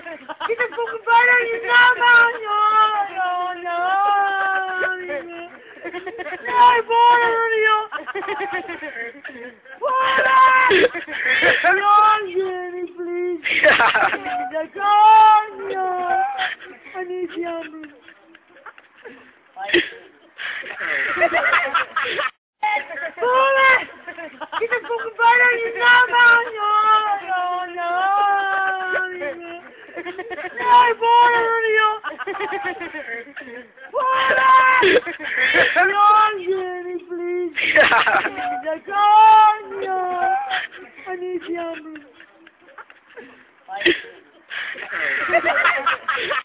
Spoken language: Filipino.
Kita pong parang yung nama nyo. No. Ay, bola niyo. Bola! Yon, Jenny, please. The Kanya. I need yummy. Bola! Kita pong parang yung nama nyo. No. Ay, bola niyo. Bola! Yon, Jenny, please. The Kanya. I need yummy.